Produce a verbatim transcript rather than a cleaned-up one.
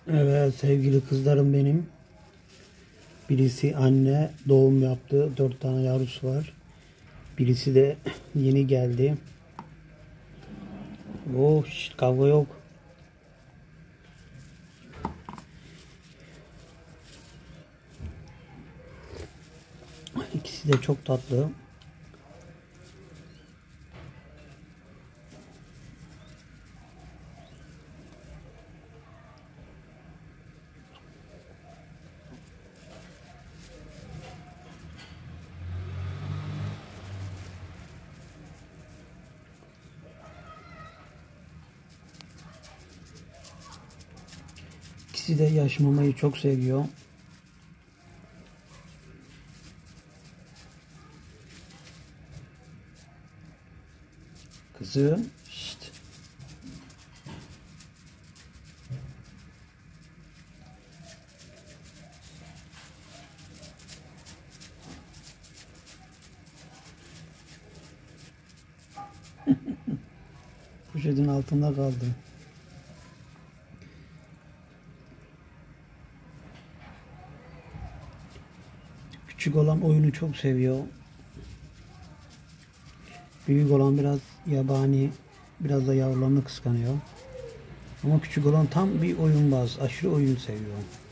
Evet sevgili kızlarım benim. Birisi anne doğum yaptı. Dört tane yavrusu var. Birisi de yeni geldi. Oh şşt, kavga yok. İkisi de çok tatlı. İkisi de yaş mamayı çok seviyor. Kızım, şşt. Poşetin altında kaldı. Küçük olan oyunu çok seviyor. Büyük olan biraz yabani, biraz da yavrularını kıskanıyor. Ama küçük olan tam bir oyunbaz, aşırı oyun seviyor.